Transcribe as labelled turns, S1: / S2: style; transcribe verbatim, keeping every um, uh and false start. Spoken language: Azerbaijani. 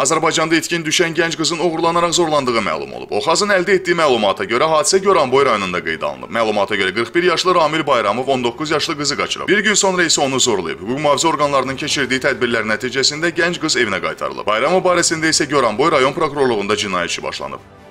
S1: Azərbaycanda itkin düşən gənc qızın uğurlanaraq zorlandığı məlum olub. Oxazın əldə etdiyi məlumata görə hadisə Goranboy rayonunda qeydə alınıb. Məlumata görə qırx bir yaşlı Ramil Bayramov on doqquz yaşlı qızı qaçırıb. Bir gün sonra isə onu zorlayıb. Hüquq mühafizə orqanlarının keçirdiyi tədbirlər nəticəsində gənc qız evinə qaytarılıb. Bayramov barəsində isə Goranboy rayon prokurorluğunda cinayət işi başlanıb.